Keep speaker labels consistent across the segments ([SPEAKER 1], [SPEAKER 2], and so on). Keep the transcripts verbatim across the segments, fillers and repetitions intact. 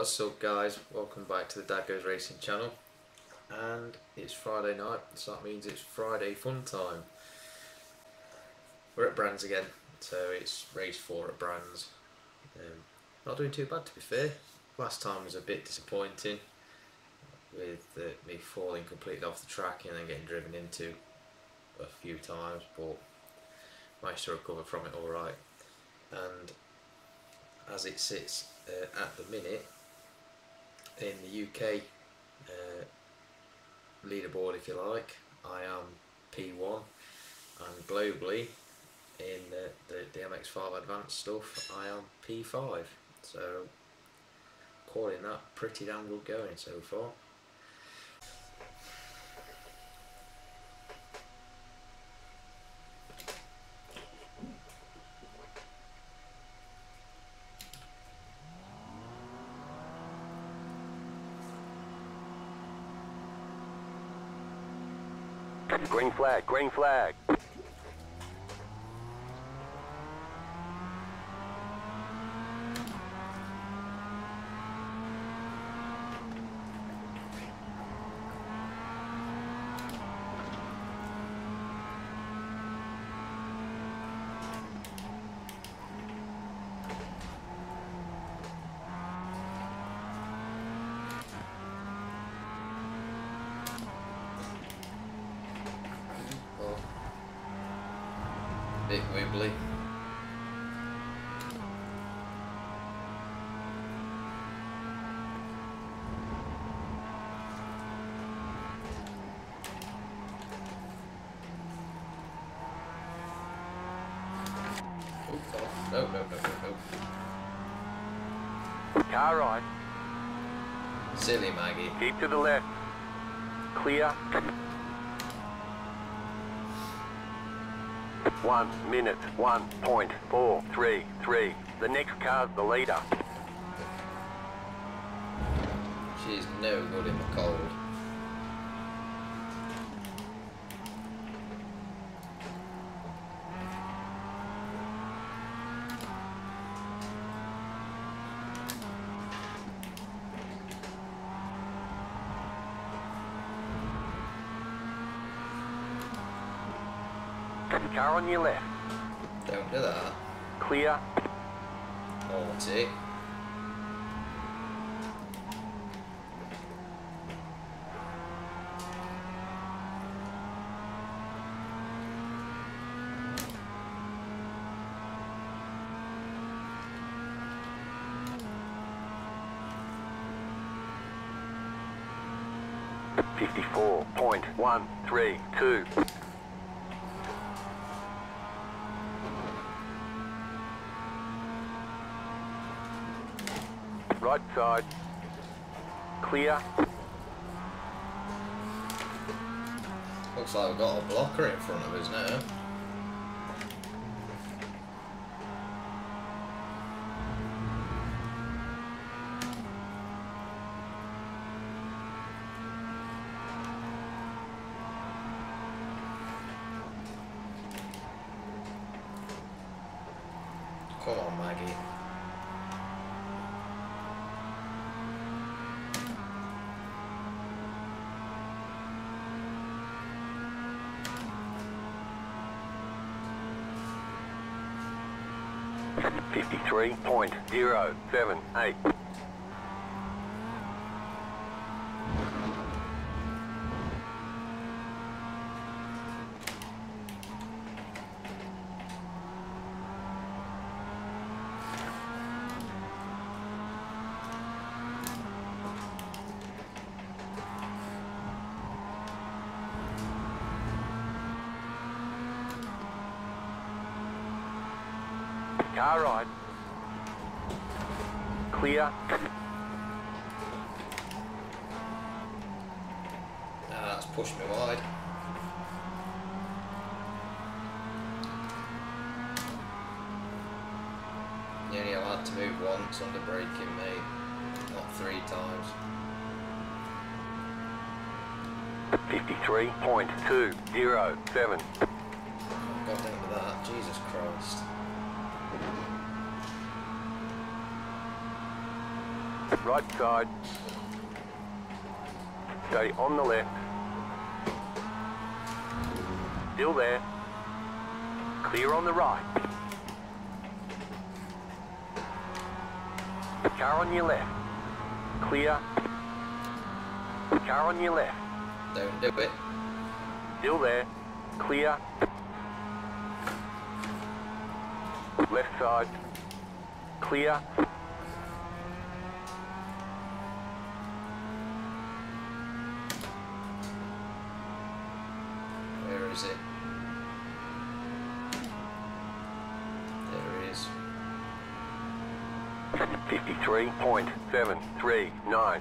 [SPEAKER 1] What's up guys, welcome back to the Dad Goes Racing channel, and it's Friday night, so that means it's Friday fun time. We're at Brands again, so it's race four at Brands. Um, not doing too bad to be fair. Last time was a bit disappointing with uh, me falling completely off the track and then getting driven into a few times, but managed to recover from it alright. And as it sits uh, at the minute, in the U K uh, leaderboard, if you like, I am P one, and globally in the, the, the M X five advanced stuff I am P five, so calling that pretty damn good going so far.
[SPEAKER 2] Green flag, green flag.
[SPEAKER 1] Bit wibbly. Oh, oh, no, no, no, no, no.
[SPEAKER 2] Car right.
[SPEAKER 1] Silly Maggie.
[SPEAKER 2] Keep to the left. Clear. One minute, one point four three three. The next car's the leader.
[SPEAKER 1] She's no good in the cold.
[SPEAKER 2] Car on your left.
[SPEAKER 1] Don't do that.
[SPEAKER 2] Clear.
[SPEAKER 1] Naughty.
[SPEAKER 2] Fifty-four point one three two. Right side. Clear.
[SPEAKER 1] Looks like we've got a blocker in front of us now. Come on, Maggie.
[SPEAKER 2] Fifty-three point zero seven eight. Car right. Clear.
[SPEAKER 1] Ah, that's pushed me wide. You only allowed to move once under braking, mate, not three times.
[SPEAKER 2] Fifty-three point two zero seven.
[SPEAKER 1] God damn to that, Jesus Christ.
[SPEAKER 2] Right side. Stay on the left. Still there. Clear on the right. Car on your left. Clear. Car on your left.
[SPEAKER 1] Don't do it.
[SPEAKER 2] Still there. Clear. Left side. Clear.
[SPEAKER 1] Where is it? There it is.
[SPEAKER 2] fifty-three point seven three nine.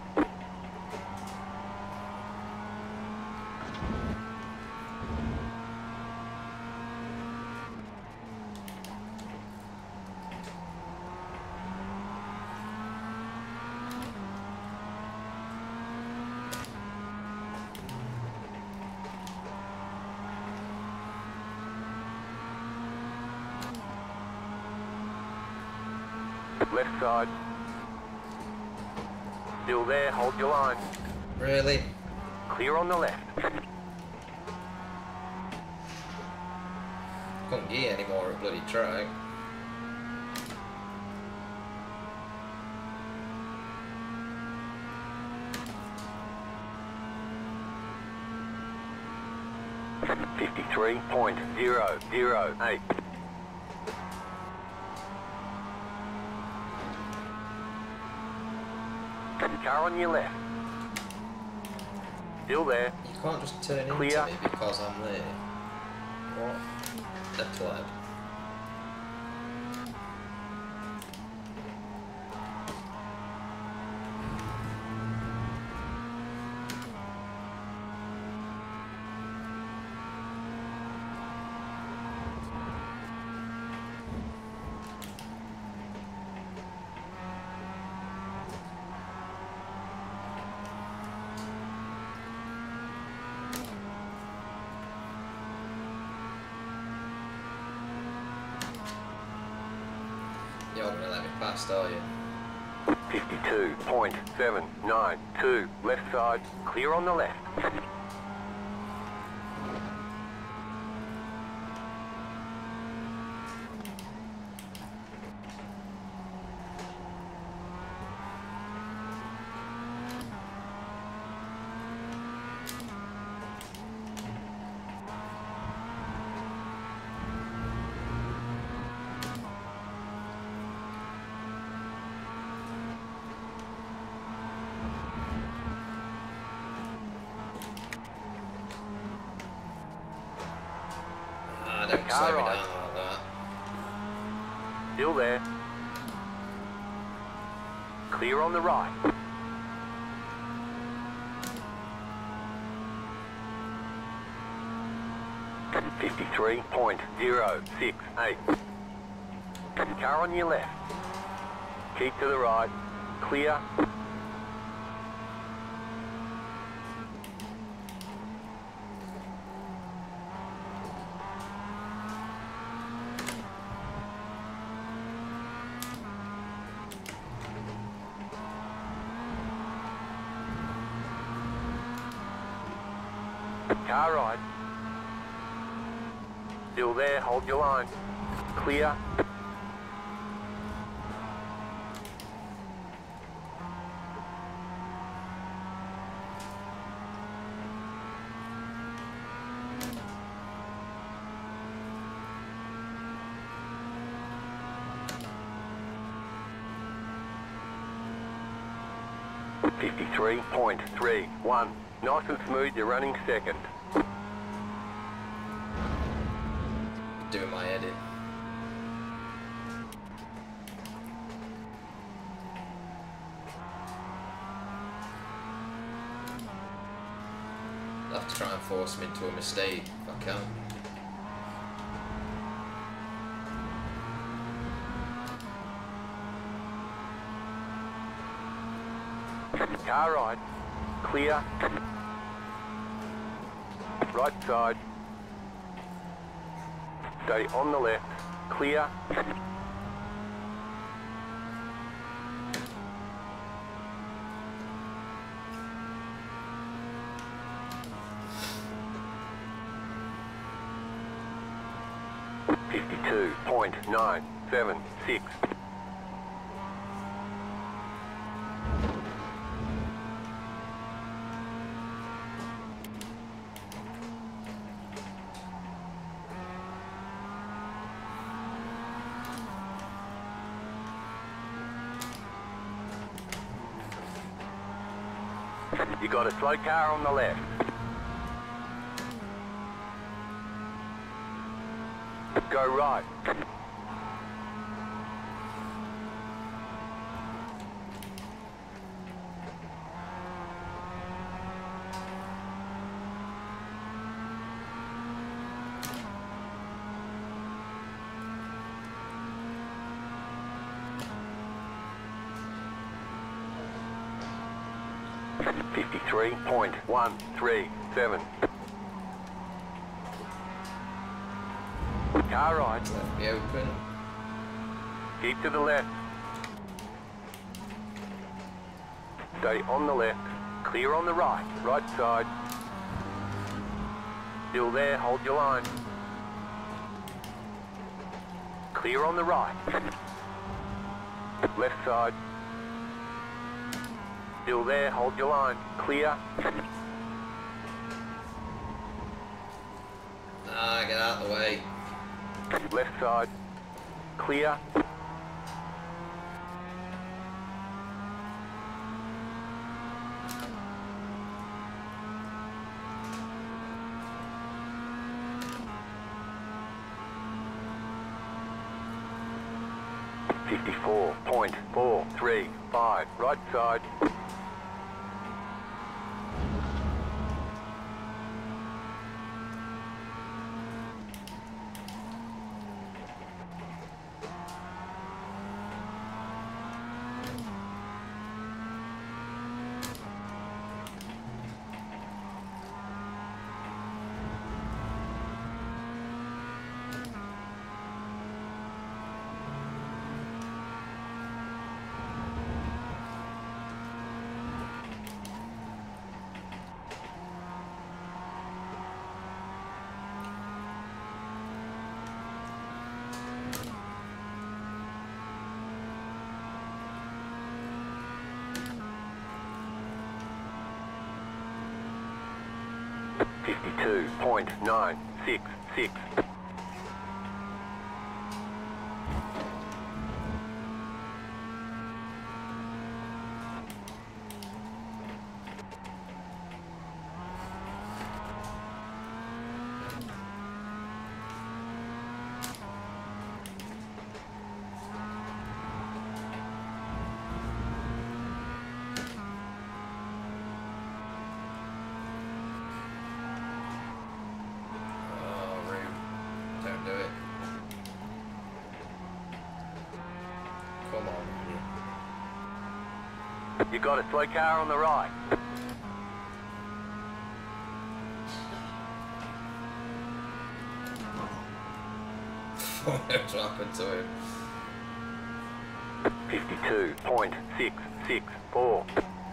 [SPEAKER 2] Left side. Still there, hold your line.
[SPEAKER 1] Really?
[SPEAKER 2] Clear on the left.
[SPEAKER 1] Couldn't get any more at bloody track.
[SPEAKER 2] fifty-three point zero zero eight. Car on your left. Still there.
[SPEAKER 1] You can't just turn
[SPEAKER 2] Clear.
[SPEAKER 1] into me because I'm there. What a pleb. You're not going to let me past, are you?
[SPEAKER 2] fifty-two point seven nine two. Left side. Clear on the left.
[SPEAKER 1] Ah, don't
[SPEAKER 2] Car
[SPEAKER 1] slow me
[SPEAKER 2] right.
[SPEAKER 1] down like that.
[SPEAKER 2] Still there. Clear on the right. fifty-three point zero six eight. Car on your left. Keep to the right. Clear. Car right. Still there, hold your line. Clear. fifty-three point three one. Nice and smooth, you're running second.
[SPEAKER 1] Doing my head in. I'll have to try and force him into a mistake if I can.
[SPEAKER 2] Car right. Clear. Right side. Stay on the left. Clear. fifty-two point nine seven six. You got a slow car on the left. Go right. fifty-three point one three seven. Car right.
[SPEAKER 1] Left me open.
[SPEAKER 2] Keep to the left. Stay on the left. Clear on the right. Right side. Still there. Hold your line. Clear on the right. Left side. Still there. Hold your line. Clear.
[SPEAKER 1] Ah, get out of the way.
[SPEAKER 2] Left side. Clear. fifty-four point four three five. Right side. fifty-two point nine six six.
[SPEAKER 1] Don't do it. Come on.
[SPEAKER 2] You got a slow car on the right.
[SPEAKER 1] What's happened to him?
[SPEAKER 2] fifty-two point six six four.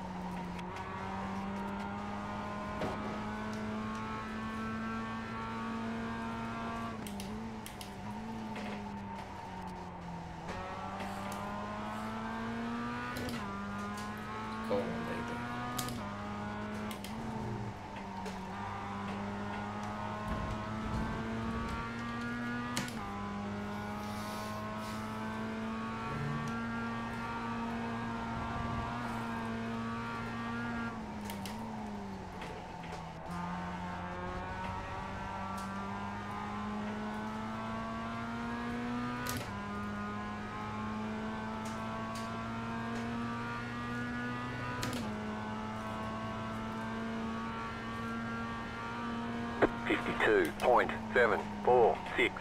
[SPEAKER 1] Come on, baby.
[SPEAKER 2] fifty-two point seven four six.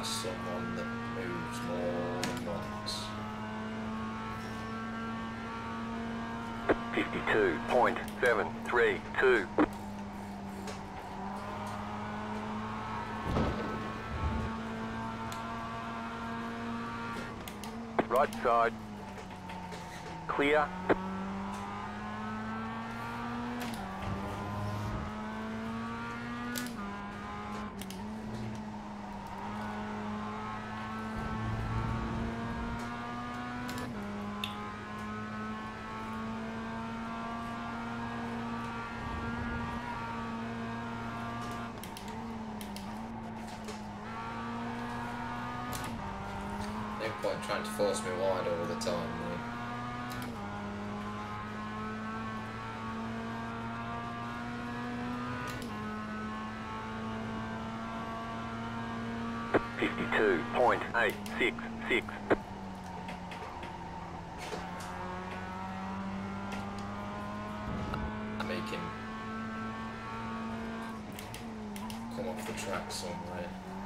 [SPEAKER 1] as someone that moves more than once.
[SPEAKER 2] fifty-two point seven three two. Right side. Clear.
[SPEAKER 1] No point trying to force me wide all the time, really.
[SPEAKER 2] fifty-two point eight six six.
[SPEAKER 1] I make him come off the track somewhere.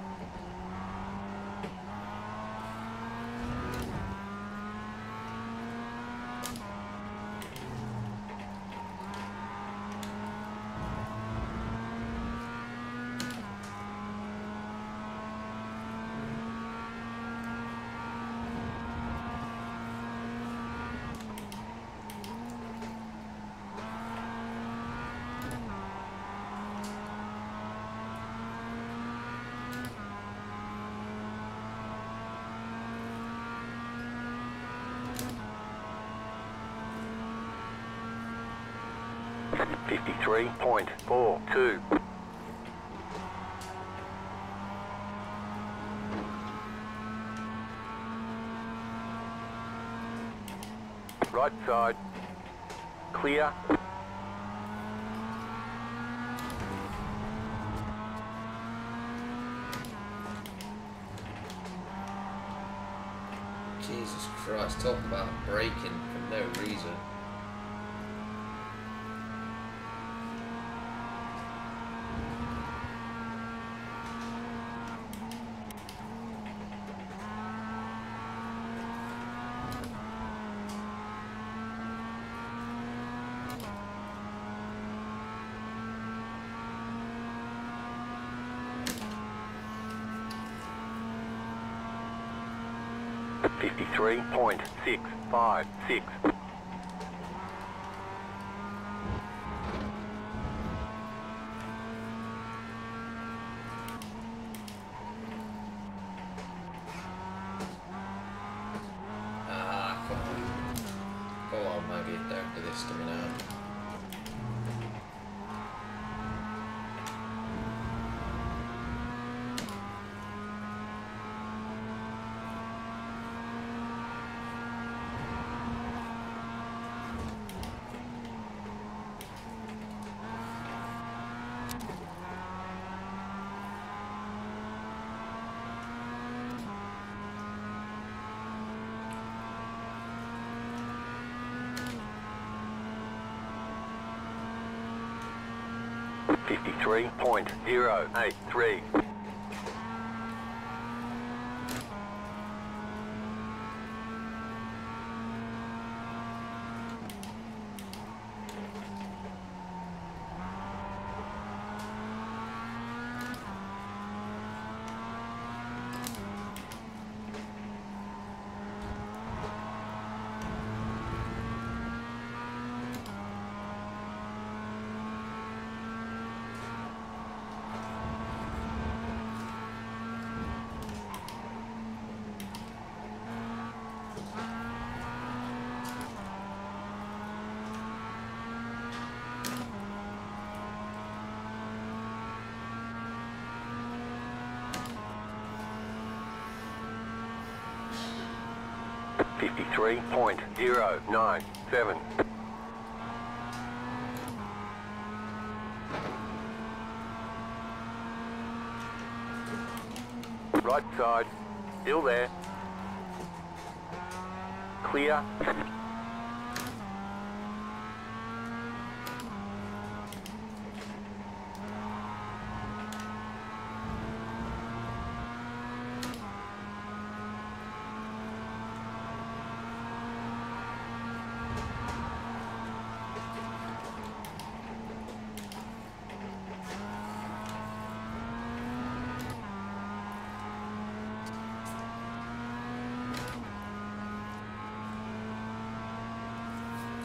[SPEAKER 2] fifty-three point four two. Right side. Clear.
[SPEAKER 1] Jesus Christ, talk about braking for no reason.
[SPEAKER 2] fifty-three point six five six.
[SPEAKER 1] Ah, come on. Come on, Maggie, don't do this to me now.
[SPEAKER 2] fifty-three point zero eight three. fifty-three point zero nine seven. Right side, still there. Clear.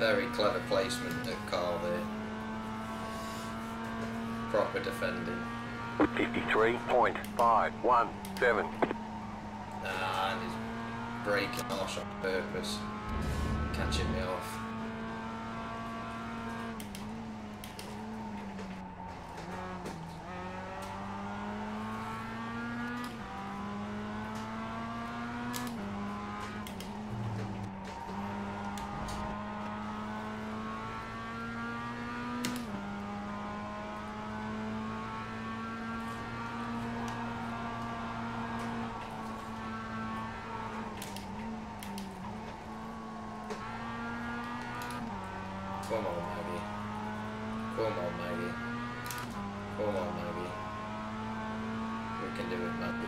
[SPEAKER 1] Very clever placement at Carl there. Proper defending.
[SPEAKER 2] fifty-three point five one seven.
[SPEAKER 1] Ah, and he's braking harsh on purpose. Catching me off. Come on, Maggie. Come on, Maggie. Come on, Maggie. We can do it, Maggie.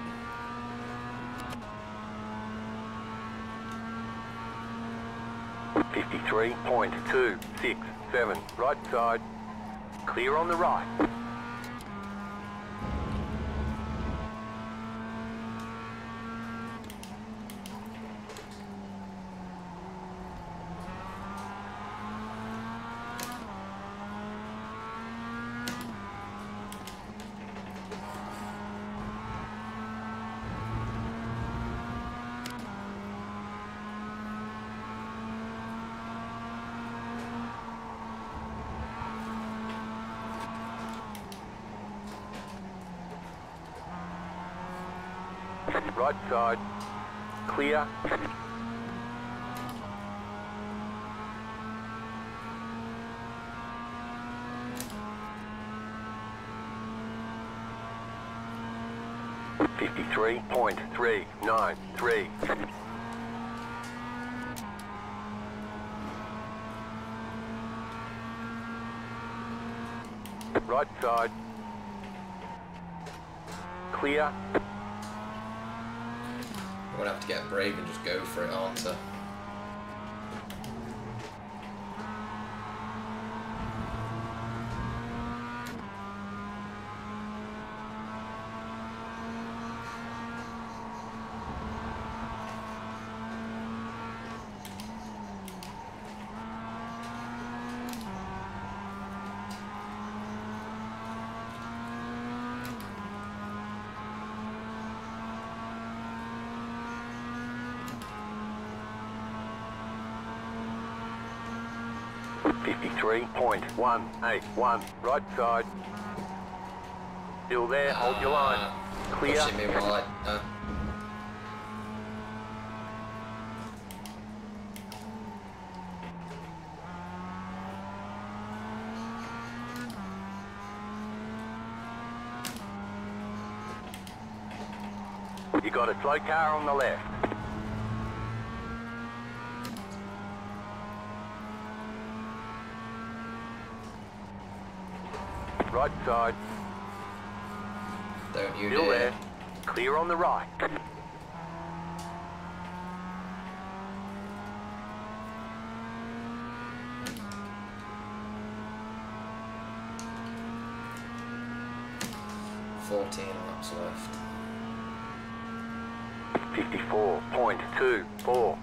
[SPEAKER 2] fifty-three point two six seven. Right side. Clear on the right. Right side. Clear. fifty-three point three nine three. Right side. Clear.
[SPEAKER 1] I'm gonna have to get brave and just go for it, aren't I?
[SPEAKER 2] fifty-three point one eight one. Right side. Still there, hold your line.
[SPEAKER 1] Uh,
[SPEAKER 2] Clear.
[SPEAKER 1] Pushing me wide. Uh,
[SPEAKER 2] You got a slow car on the left. Right side.
[SPEAKER 1] don't you
[SPEAKER 2] Still
[SPEAKER 1] dare.
[SPEAKER 2] there. Clear on the right.
[SPEAKER 1] fourteen laps left.
[SPEAKER 2] fifty-four point two four.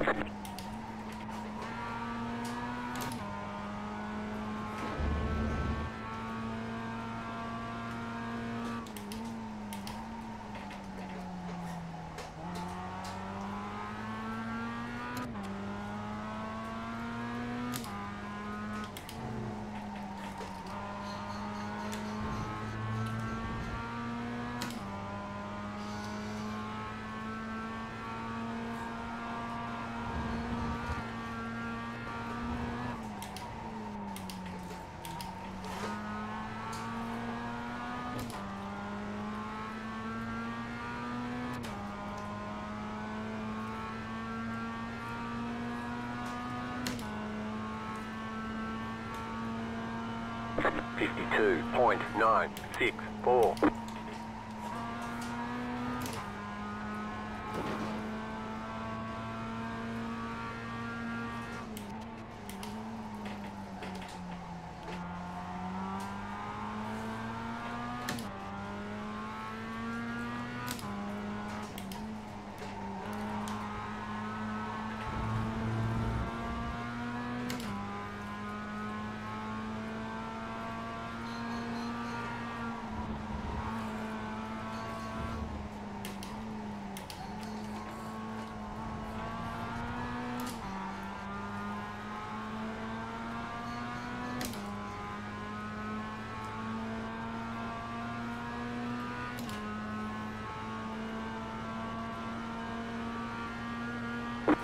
[SPEAKER 2] fifty-two point nine six four.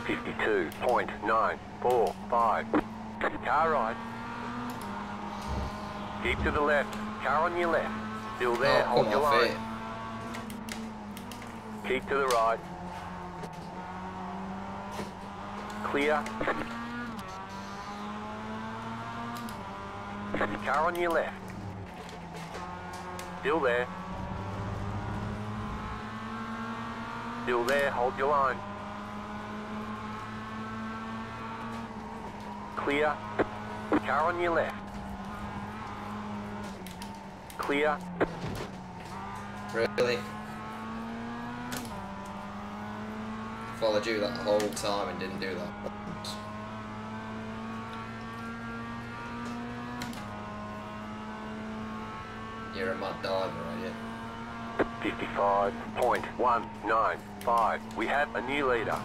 [SPEAKER 2] fifty-two point nine four five. Car right. Keep to the left. Car on your left. Still there,
[SPEAKER 1] Oh,
[SPEAKER 2] hold
[SPEAKER 1] come
[SPEAKER 2] your
[SPEAKER 1] off
[SPEAKER 2] line.
[SPEAKER 1] it.
[SPEAKER 2] Keep to the right. Clear. Car on your left. Still there. Still there, hold your line. Clear. Car on your left. Clear.
[SPEAKER 1] Really? Followed you that whole time and didn't do that. You're a mad diver, are you?
[SPEAKER 2] fifty-five point one nine five. We have a new leader.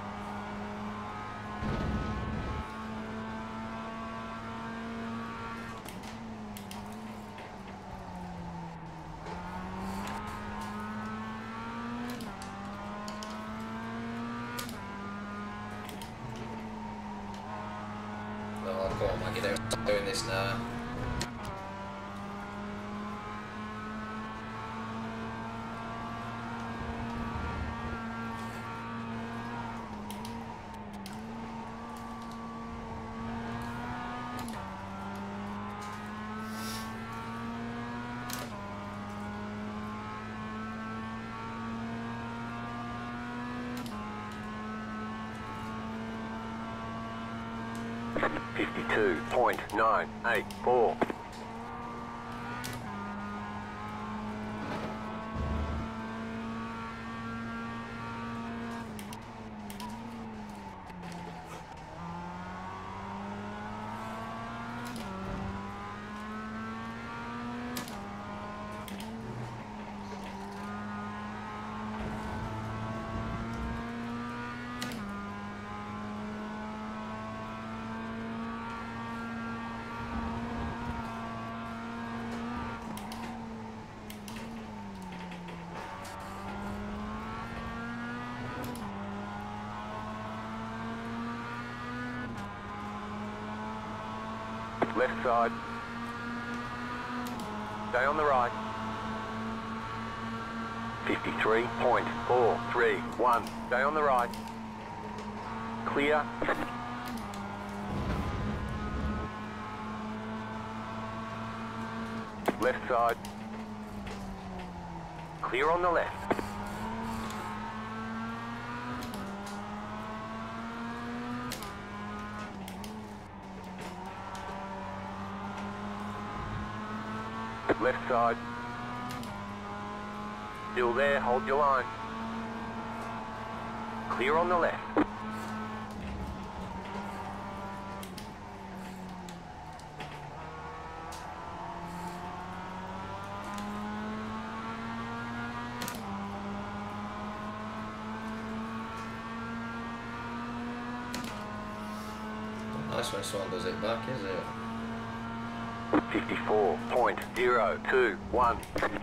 [SPEAKER 1] Oh, come on, man, get out. Stop doing this now.
[SPEAKER 2] fifty-two point nine eight four. Left side. Stay on the right. fifty-three point four three one. Stay on the right. Clear. Left side. Clear on the left. Left side. Still there, hold your line. Clear on the left.
[SPEAKER 1] Nice when someone does it back, is it?
[SPEAKER 2] fifty-four point zero two one.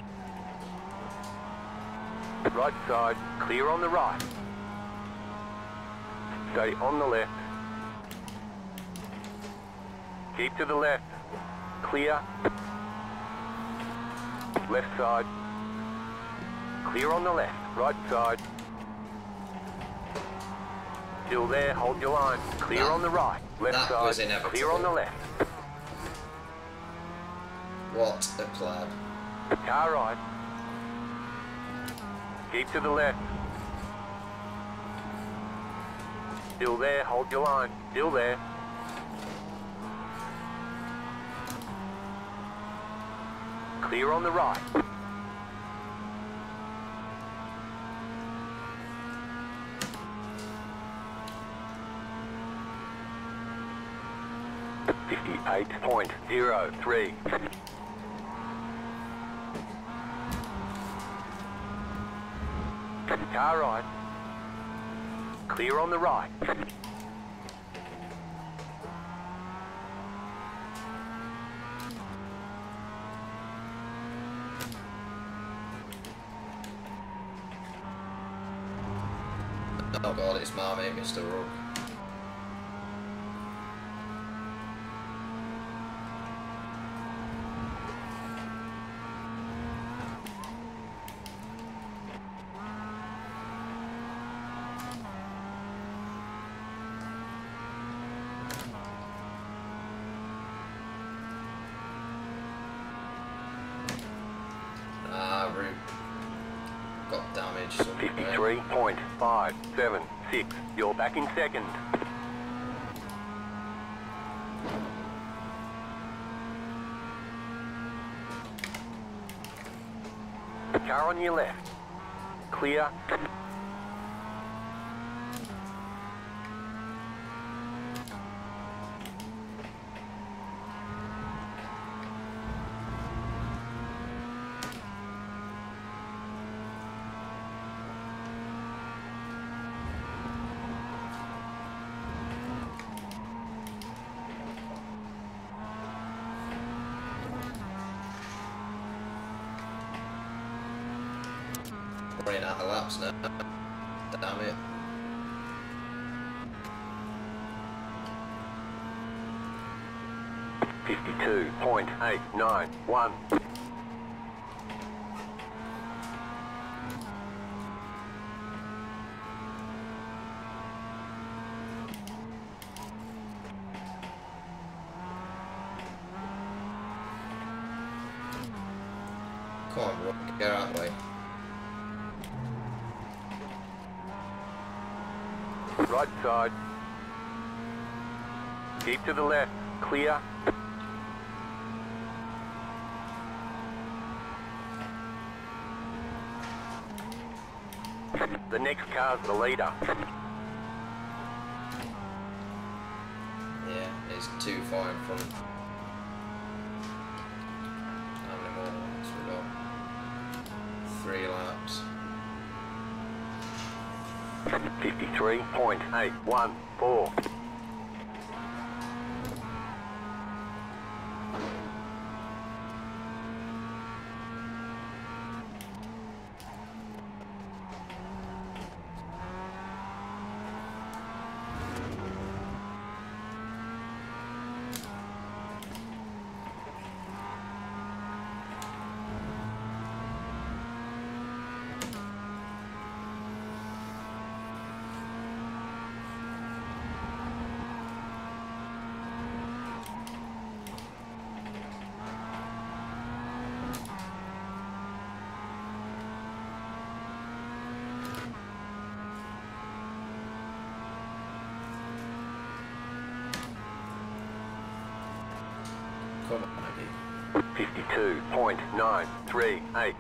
[SPEAKER 2] Right side, clear on the right. Stay on the left. Keep to the left. Clear. Left side. Clear on the left. Right side. Still there, hold your line. Clear
[SPEAKER 1] That-
[SPEAKER 2] on the right. Left
[SPEAKER 1] that
[SPEAKER 2] side.
[SPEAKER 1] was inevitable.
[SPEAKER 2] Clear on the left.
[SPEAKER 1] What a pleb.
[SPEAKER 2] Car right. Keep to the left. Still there, hold your line. Still there. Clear on the right. fifty-eight point zero three. Car right. Clear on the right.
[SPEAKER 1] Oh god, it's my mate, Mister Rugg. Ah, route got damaged somewhere.
[SPEAKER 2] fifty-three point five seven six. You're back in second. Car on your left. Clear.
[SPEAKER 1] Running out of laps now. Damn it.
[SPEAKER 2] fifty-two point eight nine one.
[SPEAKER 1] Come on, Rook, get out of the way.
[SPEAKER 2] Right side. Keep to the left. Clear. The next car's the leader.
[SPEAKER 1] Yeah, it's too far in front. How many more laps we got? Three laps.
[SPEAKER 2] fifty-three point eight one four.
[SPEAKER 1] Come on, Maggie.
[SPEAKER 2] fifty-two point nine three eight.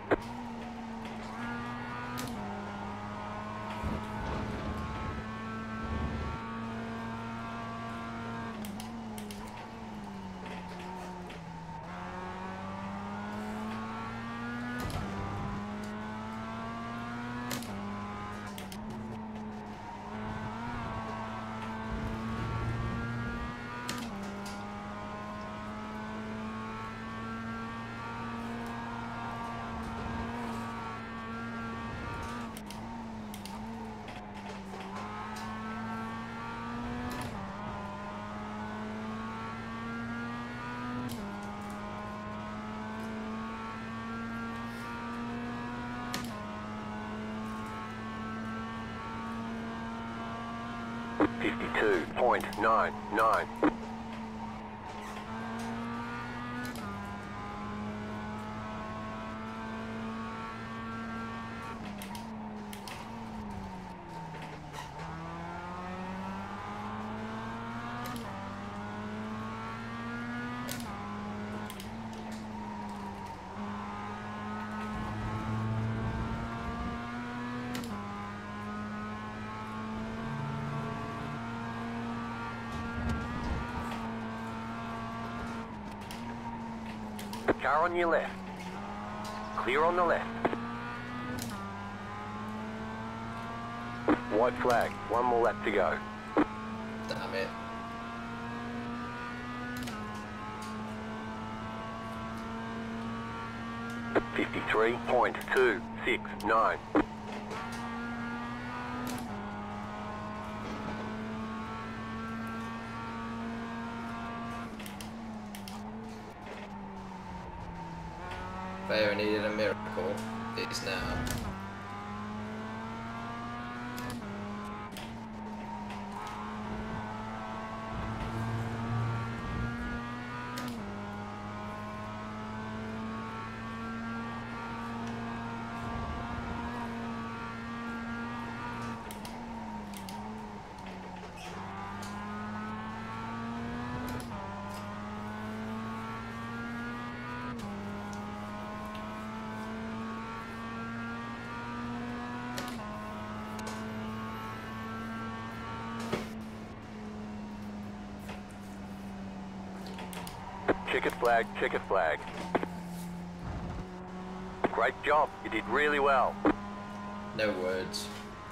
[SPEAKER 2] fifty-two point nine nine. Car on your left. Clear on the left. White flag. One more lap to go.
[SPEAKER 1] Damn it.
[SPEAKER 2] fifty-three point two six nine.
[SPEAKER 1] If I ever needed a miracle, it's now.
[SPEAKER 2] Checkered flag, checkered flag. Great job, you did really well.
[SPEAKER 1] No words.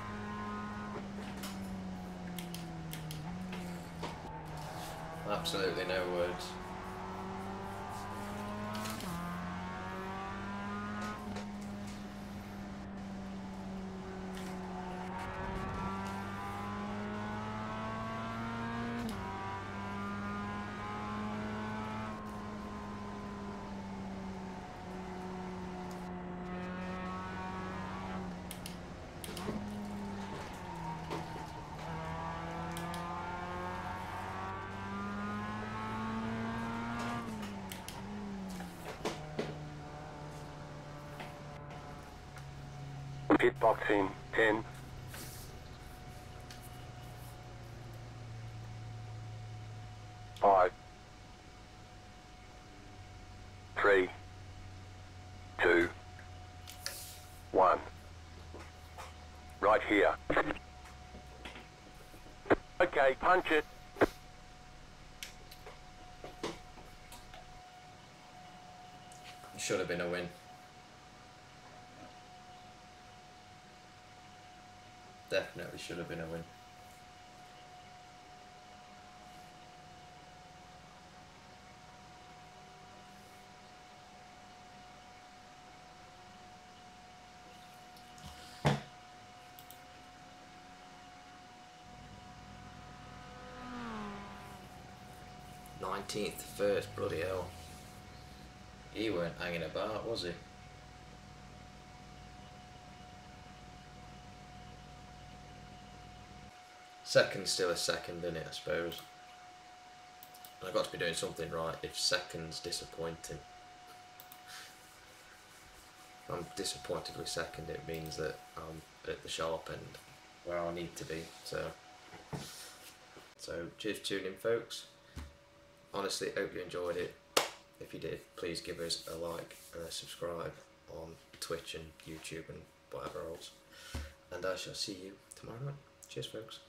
[SPEAKER 1] Absolutely no words.
[SPEAKER 2] Pit box in ten. Five. Three. Two. One. Right here. Okay, punch it.
[SPEAKER 1] Should have been a win. Definitely should have been a win. nineteenth first, bloody hell. He weren't hanging about, was he? Second's still a second, isn't it, I suppose. I've got to be doing something right if second's disappointing. If I'm disappointed with second, it means that I'm at the sharp end where I need to be. So, so cheers for tuning in, folks. Honestly, hope you enjoyed it. If you did, please give us a like and a subscribe on Twitch and YouTube and whatever else. And I shall see you tomorrow night. Cheers, folks.